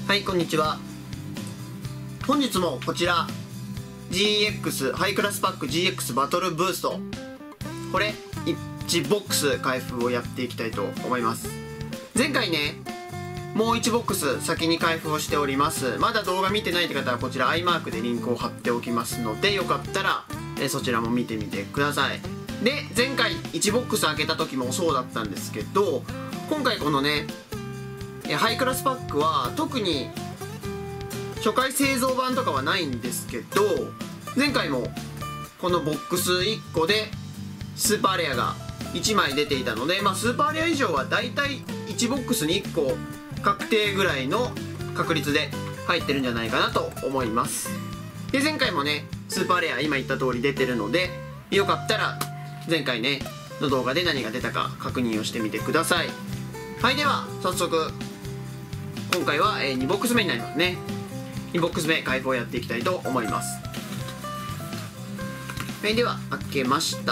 はい、こんにちは。本日もこちら GX ハイクラスパック GX バトルブースト、これ1ボックス開封をやっていきたいと思います。前回ね、もう1ボックス先に開封をしております。まだ動画見てないって方はこちら i マークでリンクを貼っておきますので、よかったらそちらも見てみてください。で、前回1ボックス開けた時もそうだったんですけど、今回このねハイクラスパックは特に初回製造版とかはないんですけど、前回もこのボックス1個でスーパーレアが1枚出ていたので、スーパーレア以上はだいたい1ボックスに1個確定ぐらいの確率で入ってるんじゃないかなと思います。で、前回もねスーパーレア今言った通り出てるので、よかったら前回ねの動画で何が出たか確認をしてみてください。はい、では早速今回は2ボックス目になりますね。2ボックス目開封をやっていきたいと思います。はい、では開けました。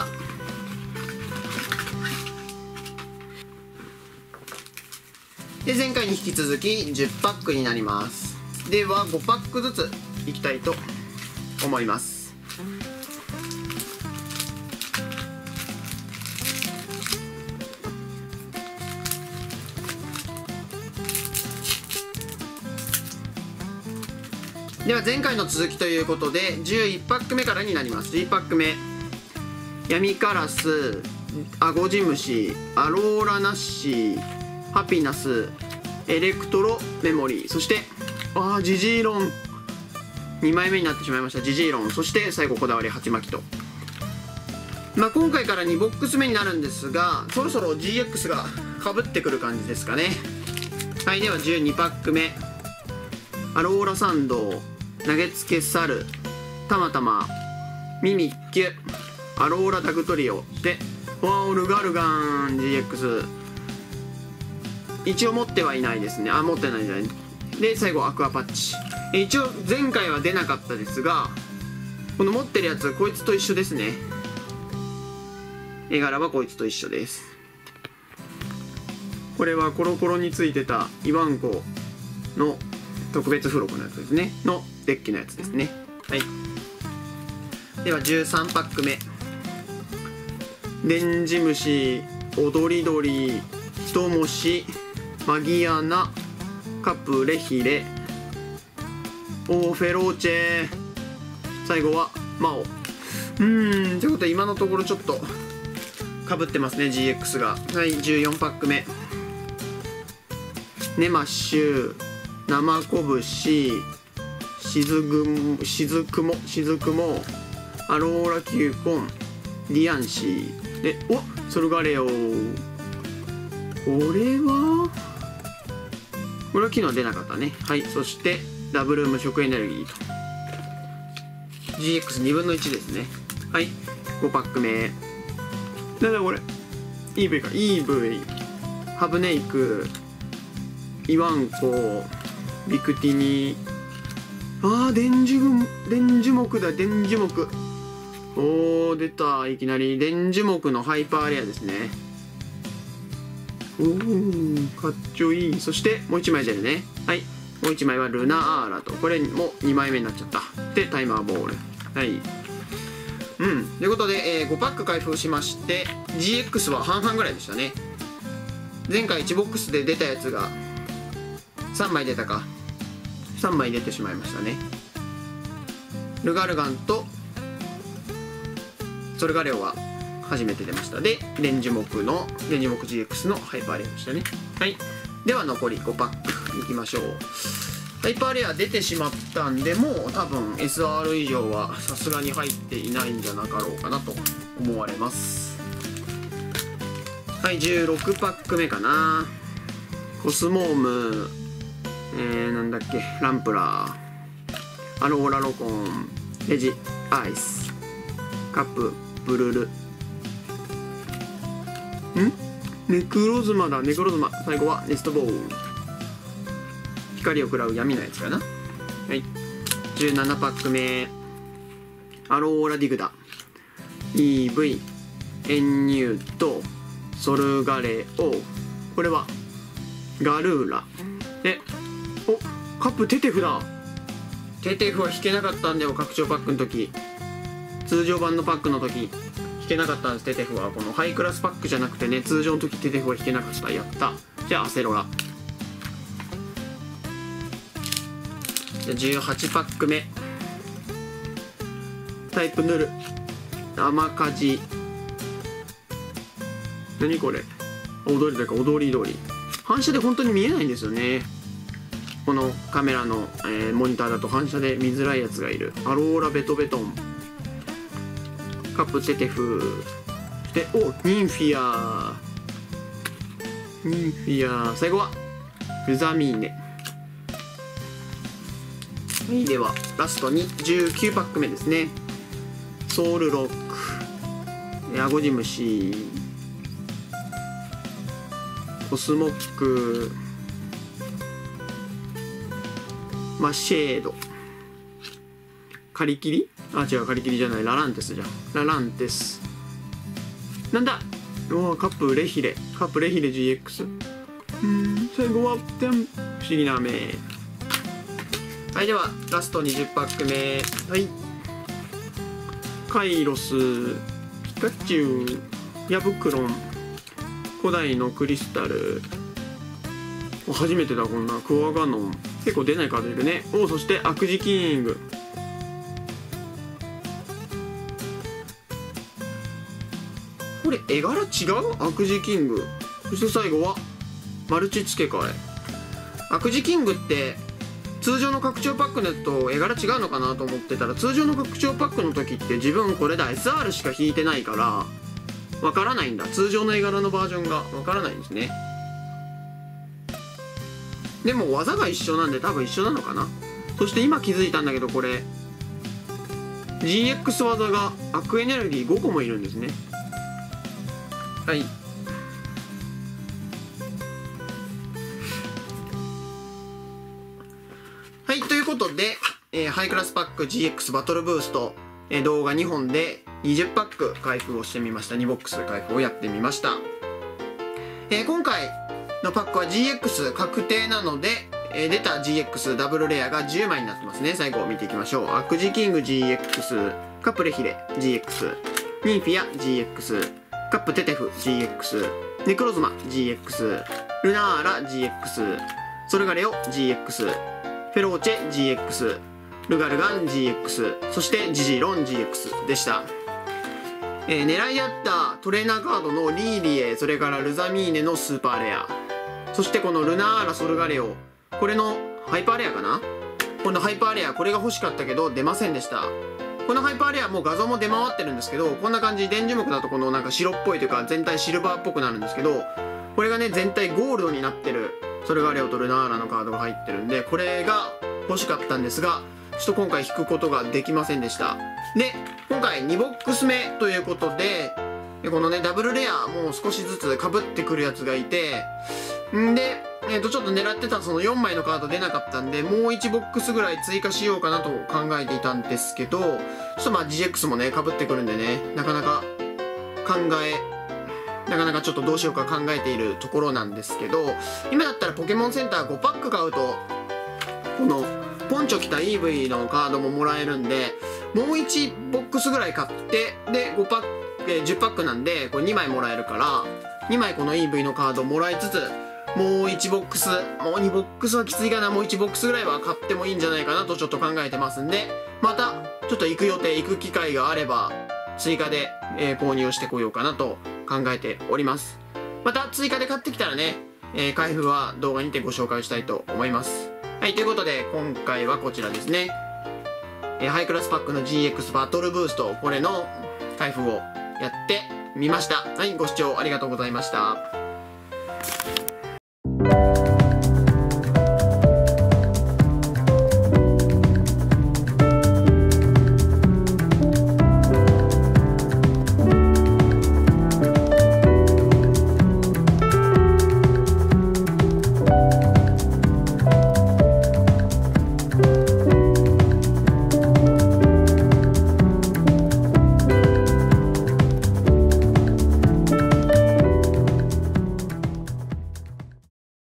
で、前回に引き続き10パックになります。では5パックずついきたいと思います。では前回の続きということで11パック目からになります。11パック目、闇カラス、アゴジムシ、アローラナッシー、ハピナス、エレクトロメモリー、そしてジジーロン、2枚目になってしまいました。ジジーロン、そして最後こだわり鉢巻きと、今回から2ボックス目になるんですが、そろそろ GX がかぶってくる感じですかね。はい、では12パック目、アローラサンド、投げつけ猿、たまたま、ミミッキュ、アローラタグトリオでルガルガン GX、 一応持ってはいないですね。持ってないじゃない。で最後アクアパッチ、一応前回は出なかったですが、この持ってるやつこいつと一緒ですね。絵柄はこいつと一緒です。これはコロコロについてたイワンコの特別付録のやつですね、のデッキのやつですね。はい、では13パック目、デンジムシ、踊り鳥、ヒトモシ、マギアナ、カプレヒレ、フェローチェ、最後はマオ。ということで今のところちょっとかぶってますね GX が。はい、14パック目、ネマッシュ、生拳、しずくも、アローラキューコン、ディアンシーで、ソルガレオ、これは昨日出なかったね。はい、そしてダブル無色エネルギーと GX2 分の1ですね。はい、5パック目、なんだこれ、 EV か、 EV、 ハブネイク、イワンコ、ビクティニ、電樹木だ、電樹木。出た、いきなり電樹木のハイパーレアですね。かっちょいい。そしてもう1枚出るね。はい、もう1枚はルナアーラと、これも2枚目になっちゃった。でタイマーボール。はい、ということで、5パック開封しまして GX は半々ぐらいでしたね。前回1ボックスで出たやつが3枚出たか、3枚出てしまいましたね。ルガルガンとソルガレオは初めて出ました。でデンジュモク GX のハイパーレアでしたね。はい、では残り5パックいきましょう。ハイパーレア出てしまったんで、もう多分 SR 以上はさすがに入っていないんじゃなかろうかなと思われます。はい、16パック目かな。コスモーム、なんだっけ、ランプラー、アローラロコン、レジアイス、カップブルル、ネクロズマだ、ネクロズマ、最後はネストボール、光を食らう闇のやつかな。はい、17パック目、アローラディグダ、 EV、 エンニューとソルガレオ、これはガルーラで、 カップテテフだ。テテフは引けなかったんだよ、拡張パックの時。通常版のパックの時引けなかったんです。テテフはこのハイクラスパックじゃなくてね、通常の時テテフは引けなかった。やった。じゃあアセロラ。じゃあ18パック目、タイプヌル、甘かじ。何これ、踊りだか踊り通り。反射で本当に見えないんですよね、このカメラの、モニターだと反射で見づらいやつがいる。アローラベトベトン、カップテテフで、ニンフィア、最後はルザミーネ。ではラストに19パック目ですね。ソウルロック、アゴジムシ、コスモック、マシェード、カリキリ、違う、カリキリじゃない、ラランテスじゃん。ラランテスなんだ。カップレヒレ、GX。最後は不思議な目。はい、ではラスト20パック目。はい、カイロス、ピカチュウ、ヤブクロン、古代のクリスタル、初めてだこんな。クワガノン、結構出ないカードいるね。そしてアクジキング。これ絵柄違う？アクジキング。そして最後はマルチ付け替え。アクジキングって通常の拡張パックのやつと絵柄違うのかなと思ってたら、通常の拡張パックの時って自分これだ SR しか引いてないからわからないんだ。通常の絵柄のバージョンがわからないんですね。でも技が一緒なんで多分一緒なのかな。そして今気づいたんだけど、これ GX 技がアクエネルギー5個もいるんですね。はい、はい、ということで、ハイクラスパック GX バトルブースト、動画2本で20パック開封をしてみました。2ボックス開封をやってみました。今回のパックは GX 確定なので、出た GX ダブルレアが10枚になってますね。最後見ていきましょう。アクジキング GX、カップレヒレ GX、ニンフィア GX、カップテテフ GX、ネクロズマ GX、ルナーラ GX、ソルガレオ GX、フェローチェ GX、ルガルガン GX、そしてジジロン GX でした。狙いあったトレーナーカードのリーリエ、それからルザミーネのスーパーレア、そしてこのルナーラソルガレオ、これのハイパーレアかな。このハイパーレア、これが欲しかったけど出ませんでした。このハイパーレアもう画像も出回ってるんですけど、こんな感じ、電磁木だとこのなんか白っぽいというか全体シルバーっぽくなるんですけど、これがね全体ゴールドになってるソルガレオとルナーラのカードが入ってるんで、これが欲しかったんですが、ちょっと今回引くことができませんでした。で、今回2ボックス目ということで、このねダブルレアもう少しずつ被ってくるやつがいて、んで、ちょっと狙ってたその4枚のカード出なかったんで、もう1ボックスぐらい追加しようかなと考えていたんですけど、ちょっとまあ GX もね被ってくるんでね、なかなかちょっとどうしようか考えているところなんですけど、今だったらポケモンセンター5パック買うとこのポンチョ着た EV のカードももらえるんで、もう1ボックスぐらい買って、で5パック10パックなんでこれ2枚もらえるから、2枚この EV のカードもらいつつ、もう1ボックス、もう2ボックスはきついかな、もう1ボックスぐらいは買ってもいいんじゃないかなとちょっと考えてますんで、またちょっと行く機会があれば追加で、購入してこようかなと考えております。また追加で買ってきたらね、開封は動画にてご紹介したいと思います。はい、ということで今回はこちらですね、ハイクラスパックの GX バトルブースト、これの開封をやってみました。はい、ご視聴ありがとうございました。